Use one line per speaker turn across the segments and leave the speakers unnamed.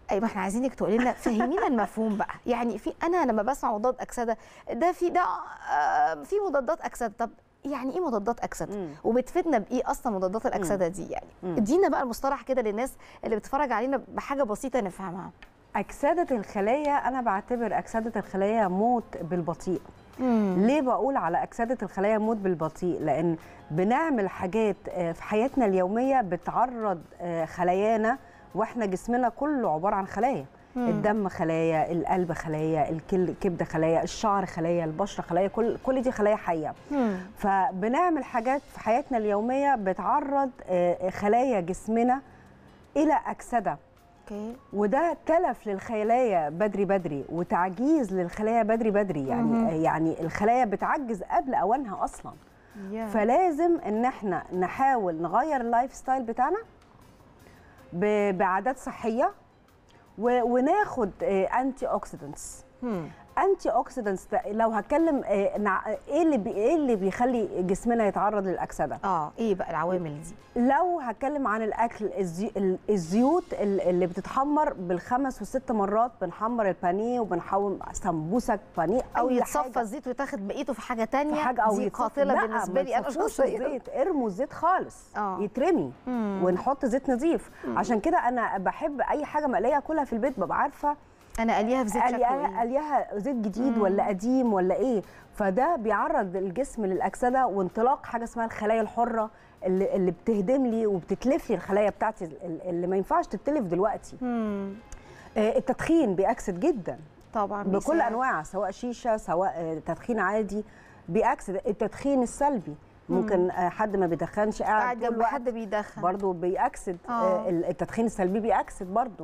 اي ما احنا عايزينك تقولي لنا، فهمينا المفهوم بقى. يعني في انا لما بسمع مضاد اكسده ده في مضادات اكسده، طب يعني ايه مضادات اكسده؟ وبتفيدنا بايه اصلا مضادات الاكسده دي؟ يعني ادينا بقى المصطلح كده للناس اللي بتتفرج علينا بحاجه بسيطه نفهمها.
اكسده الخلايا، انا بعتبر اكسده الخلايا موت بالبطيء. ليه بقول على اكسده الخلايا موت بالبطيء؟ لان بنعمل حاجات في حياتنا اليوميه بتعرض خلايانا، واحنا جسمنا كله عباره عن خلايا. الدم خلايا، القلب خلايا، الكبد خلايا، الشعر خلايا، البشره خلايا، كل دي خلايا حيه. فبنعمل حاجات في حياتنا اليوميه بتعرض خلايا جسمنا الى اكسده. وده تلف للخلايا بدري وتعجيز للخلايا بدري. يعني الخلايا بتعجز قبل اوانها اصلا. فلازم ان احنا نحاول نغير اللايف ستايل بتاعنا بعادات صحيه، وناخد انتي اوكسيدنتس. انتي اوكسيدنتس لو هتكلم ايه اللي بيخلي جسمنا يتعرض للاكسده؟
ايه بقى العوامل دي؟
لو هتكلم عن الاكل، الزيوت اللي بتتحمر بالخمس والست مرات، بنحمر البانيه وبنحوم سمبوسك بانيه،
او يتصفى الزيت ويتاخد بقيته في حاجه ثانيه، دي قاتله بالنسبه لي انا
شخصيا. ارموا الزيت خالص، يترمي ونحط زيت نظيف. عشان كده انا بحب اي حاجه مقليه اكلها في البيت، ببقى عارفه
انا قليها في زيت
قليها زيت جديد ولا قديم ولا ايه. فده بيعرض الجسم للاكسده وانطلاق حاجه اسمها الخلايا الحره اللي بتهدم لي وبتتلف لي الخلايا بتاعتي اللي ما ينفعش تتلف دلوقتي. التدخين بيأكسد جدا
طبعا
بكل انواع، سواء شيشه سواء تدخين عادي بيأكسد. التدخين السلبي ممكن حد ما بيدخنش قاعد
جنب حد بيدخن
برضه بيأكسد. التدخين السلبي بيأكسد برضه.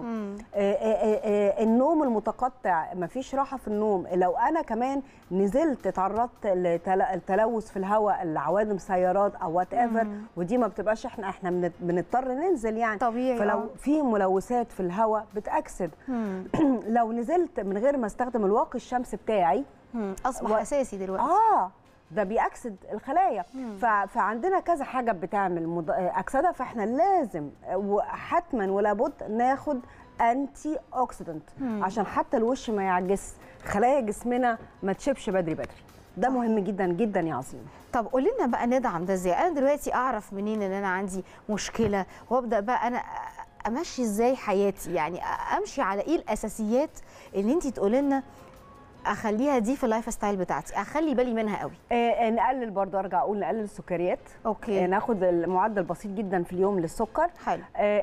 النوم المتقطع، ما فيش راحه في النوم. لو انا كمان نزلت اتعرضت للتلوث في الهواء، العوادم سيارات او وات ايفر، ودي ما بتبقاش احنا بنضطر ننزل يعني
طبيعي.
فلو في ملوثات في الهواء بتأكسد. لو نزلت من غير ما استخدم الواقي الشمس بتاعي
اصبح اساسي دلوقتي.
ده بيأكسد الخلايا. فعندنا كذا حاجه بتعمل اكسده، فاحنا لازم وحتما ولا بد ناخد انتي اوكسيدنت عشان حتى الوش ما يعجز، خلايا جسمنا ما تشبش بدري. ده مهم جدا جدا يا عظيم.
طب قولي لنا بقى ندعم ده ازاي؟ انا دلوقتي اعرف منين ان انا عندي مشكله، وابدا بقى انا امشي ازاي حياتي؟ يعني امشي على ايه الاساسيات اللي انت تقولي لنا اخليها دي في اللايف ستايل بتاعتي، اخلي بالي منها قوي؟
نقلل برضه، ارجع اقول نقلل السكريات. ناخد المعدل بسيط جدا في اليوم للسكر.
حلو.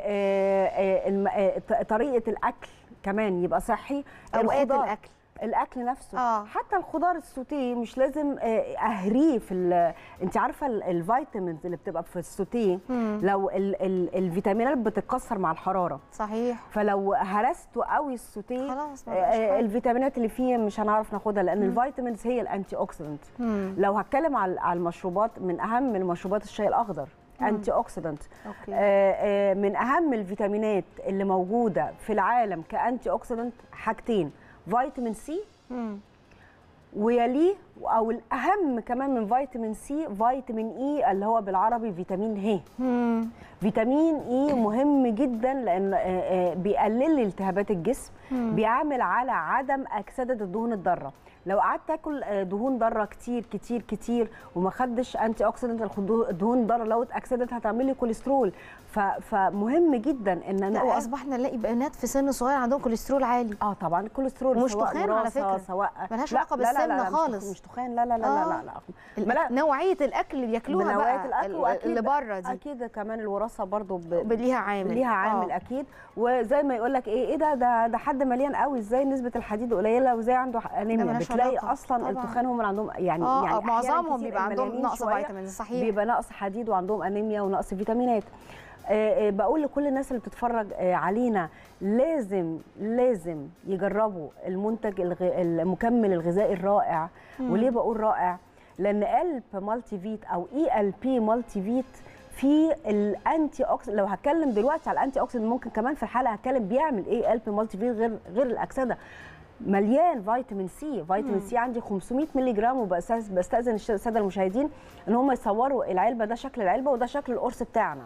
طريقه الاكل كمان يبقى صحي.
اوقات
الاكل نفسه. حتى الخضار السوتيه مش لازم اهريه انت عارفه الفيتامينز اللي بتبقى في السوتيه، لو الفيتامينات بتتكسر مع الحراره.
صحيح.
فلو هرسته قوي السوتيه
خلاص
الفيتامينات اللي فيه مش هنعرف ناخدها، لان الفيتامينز هي الانتي اوكسيدنت. لو هتكلم على المشروبات، من اهم المشروبات الشاي الاخضر انتي اوكسيدنت. من اهم الفيتامينات اللي موجوده في العالم كانتي اوكسيدنت حاجتين، فيتامين سي ويليه، او الاهم كمان من فيتامين سي فيتامين اي اللي هو بالعربي فيتامين ه. فيتامين اي مهم جدا لان بيقلل لي التهابات الجسم، بيعمل على عدم اكسده الدهون الضاره. لو قعدت اكل دهون ضاره كتير كتير كتير وما خدش انتي اوكسيدنت، الدهون الضاره لو اتاكسدت هتعمل لي كوليسترول. فمهم جدا ان انا
واصبحنا نلاقي بنات في سن صغير عندهم كوليسترول عالي.
طبعا الكوليسترول
مش تخان على فكره،
سواء
ملهاش علاقه بالسن خالص.
مش تخان، لا.
نوعيه الاكل اللي بياكلوها
بقى الأكل
اللي بره دي
اكيد كمان الوراثه برضو
ليها عامل.
اكيد. وزي ما يقول لك ايه ده حد مليان قوي، ازاي نسبه الحديد قليله وازاي عنده انيميا؟ بتلاقي اصلا التخان هم اللي عندهم يعني
معظمهم بيبقى عندهم نقص فيتامين. صحيح،
بيبقى نقص حديد وعندهم انيميا ونقص فيتامينات. بقول لكل الناس اللي بتتفرج علينا لازم يجربوا المنتج المكمل الغذائي الرائع. وليه بقول رائع؟ لان قلب مالتي فيت او ELP مالتي فيت في الانتي اوكسيدنت. لو هتكلم دلوقتي على الانتي اوكسيدنت، ممكن كمان في الحلقه هتكلم بيعمل ايه قلب مالتي فيت غير الاكسده. مليان فيتامين سي. فيتامين سي عندي 500 مللي جرام، وبستاذن الساده المشاهدين ان هم يصوروا العلبه، ده شكل العلبه وده شكل القرص بتاعنا.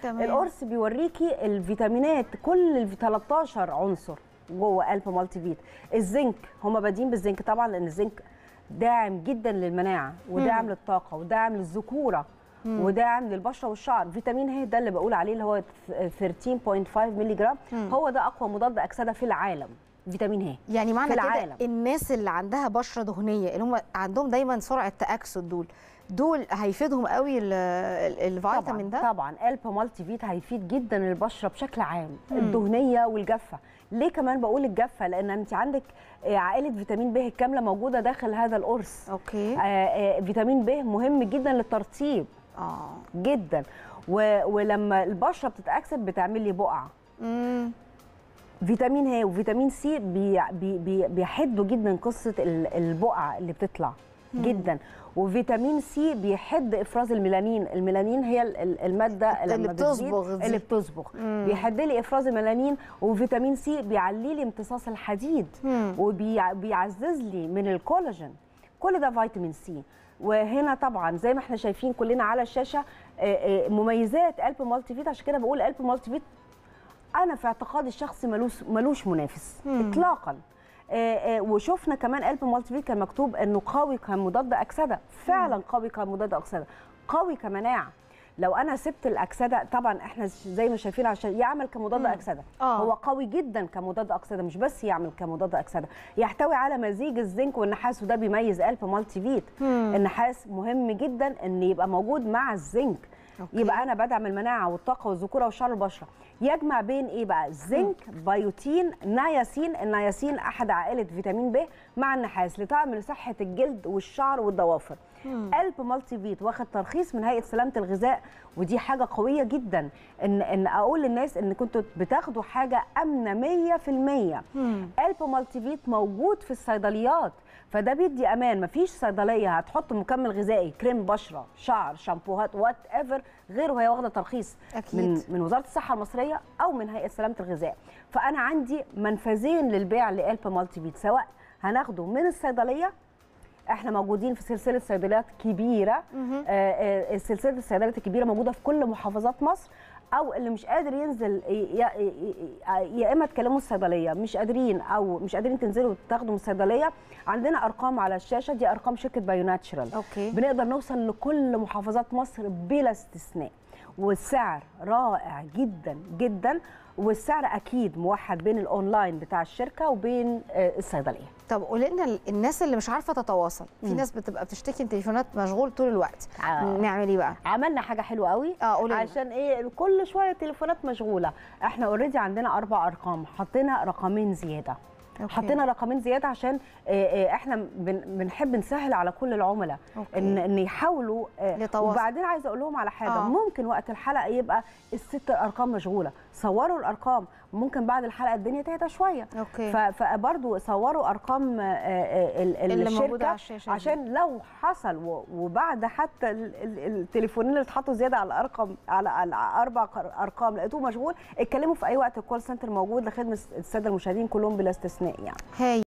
تمام.
القرص بيوريكي الفيتامينات، كل 13 عنصر جوه الب مالتي فيت. الزنك، هم بادئين بالزنك طبعا لان الزنك داعم جدا للمناعه وداعم للطاقه وداعم للذكوره وداعم للبشره والشعر. فيتامين ه ده اللي بقول عليه اللي هو 13.5 مللي جرام، هو ده اقوى مضاد اكسده في العالم. فيتامين ه
يعني معنى كده الناس اللي عندها بشره دهنيه اللي هم عندهم دايما سرعه تاكسد دول هيفيدهم قوي الفيتامين ده.
طبعا الب مالتي فيت هيفيد جدا البشره بشكل عام، الدهنيه والجافه. ليه كمان بقول الجافه؟ لان انت عندك عائله فيتامين ب الكامله موجوده داخل هذا القرص.
اوكي.
فيتامين ب مهم جدا للترطيب جدا، ولما البشره بتتاكسد بتعمل لي بقع. فيتامين ه وفيتامين سي بيحدوا جدا قصه البقع اللي بتطلع جدا. وفيتامين سي بيحد افراز الميلانين. الميلانين هي الماده اللي بتصبغ بيحد لي افراز الميلانين. وفيتامين سي بيعلي لي امتصاص الحديد وبيعزز لي من الكولاجين. كل ده فيتامين سي. وهنا طبعا زي ما احنا شايفين كلنا على الشاشه مميزات الب مالتي فيت. عشان كده بقول الب مالتي فيت انا في اعتقادي الشخصي ملوش منافس اطلاقا. وشفنا كمان الب مالتي فيت كان مكتوب انه قوي كمضاد اكسده، فعلا قوي كمضاد اكسده، قوي كمناعه. لو انا سبت الاكسده طبعا احنا زي ما شايفين عشان يعمل كمضاد اكسده هو قوي جدا كمضاد اكسده، مش بس يعمل كمضاد اكسده، يحتوي على مزيج الزنك والنحاس، وده بيميز الب مالتي فيت. النحاس مهم جدا ان يبقى موجود مع الزنك. يبقى انا بدعم المناعه والطاقه والذكوره وشعر البشره. يجمع بين ايه بقى؟ زنك، بيوتين، نياسين. النياسين احد عائله فيتامين ب مع النحاس لطعم لصحه الجلد والشعر والضوافر. الب مالتي فيت واخد ترخيص من هيئه سلامه الغذاء، ودي حاجه قويه جدا ان اقول للناس ان كنتوا بتاخدوا حاجه امنه 100%. الب مالتي فيت موجود في الصيدليات، فده بيدي امان. مفيش صيدليه هتحط مكمل غذائي، كريم بشره، شعر، شامبوهات، وات ايفر غير وهي واخده ترخيص من وزاره الصحه المصريه او من هيئه سلامه الغذاء. فانا عندي منفذين للبيع لالب مالتي فيت، سواء هناخده من الصيدليه، احنا موجودين في سلسله صيدليات كبيره. سلسله الصيدليات الكبيره موجوده في كل محافظات مصر، او اللي مش قادر ينزل يا اما تكلموا الصيدليه، مش قادرين تنزلوا تاخدوا من الصيدليه. عندنا ارقام على الشاشه، دي ارقام شركه بايو ناتشرال. بنقدر نوصل لكل محافظات مصر بلا استثناء، والسعر رائع جدا جدا، والسعر اكيد موحد بين الاونلاين بتاع الشركه وبين الصيدليه.
طب قولي لنا الناس اللي مش عارفه تتواصل، في ناس بتبقى بتشتكي ان التليفونات مشغول طول الوقت، نعمل ايه بقى؟
عملنا حاجه حلوه قوي عشان ايه كل شويه التليفونات مشغوله. احنا اوريدي عندنا 4 ارقام، حطينا رقمين زياده. حطينا رقمين زياده عشان احنا بنحب نسهل على كل العملاء ان يحاولوا. وبعدين عايزه اقول لهم على حاجه، ممكن وقت الحلقه يبقى ال6 ارقام مشغوله، صوروا الارقام، ممكن بعد الحلقه الدنيا تهدى شويه. فبرضه صوروا ارقام
اللي موجوده على الشاشه
عشان لو حصل وبعد حتى التليفونين اللي اتحطوا زياده على الارقام، على 4 ارقام لقيتوه مشغول، اتكلموا في اي وقت، الكول سنتر موجود لخدمه الساده المشاهدين كلهم بلا استثناء يعني.